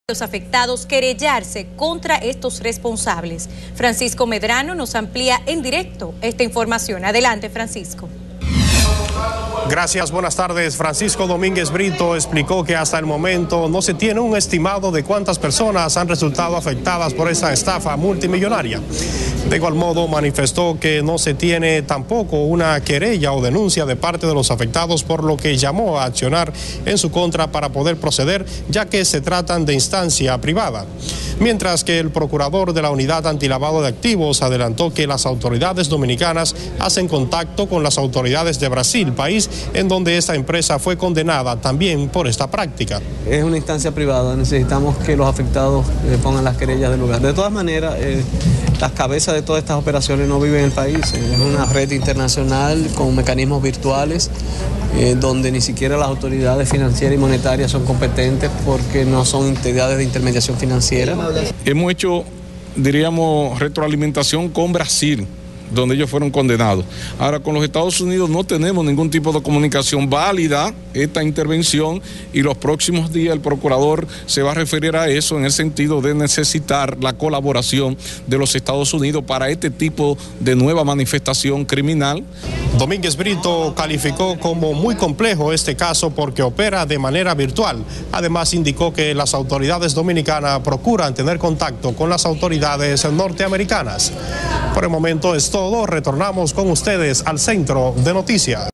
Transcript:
los afectados querellarse contra estos responsables. Francisco Medrano nos amplía en directo esta información. Adelante, Francisco. Gracias, buenas tardes. Francisco Domínguez Brito explicó que hasta el momento no se tiene un estimado de cuántas personas han resultado afectadas por esta estafa multimillonaria. De igual modo, manifestó que no se tiene tampoco una querella o denuncia de parte de los afectados, por lo que llamó a accionar en su contra para poder proceder, ya que se tratan de instancia privada. Mientras que el procurador de la Unidad Antilavado de Activos adelantó que las autoridades dominicanas hacen contacto con las autoridades de Brasil, país en donde esta empresa fue condenada también por esta práctica. Es una instancia privada, necesitamos que los afectados pongan las querellas del lugar. De todas maneras, las cabezas de todas estas operaciones no viven en el país, es una red internacional con mecanismos virtuales donde ni siquiera las autoridades financieras y monetarias son competentes porque no son entidades de intermediación financiera. Hemos hecho, diríamos, retroalimentación con Brasil, donde ellos fueron condenados. Ahora, con los Estados Unidos no tenemos ningún tipo de comunicación válida esta intervención, y los próximos días el procurador se va a referir a eso en el sentido de necesitar la colaboración de los Estados Unidos para este tipo de nueva manifestación criminal. Domínguez Brito calificó como muy complejo este caso porque opera de manera virtual. Además, indicó que las autoridades dominicanas procuran tener contacto con las autoridades norteamericanas. Por el momento es todo. Retornamos con ustedes al centro de noticias.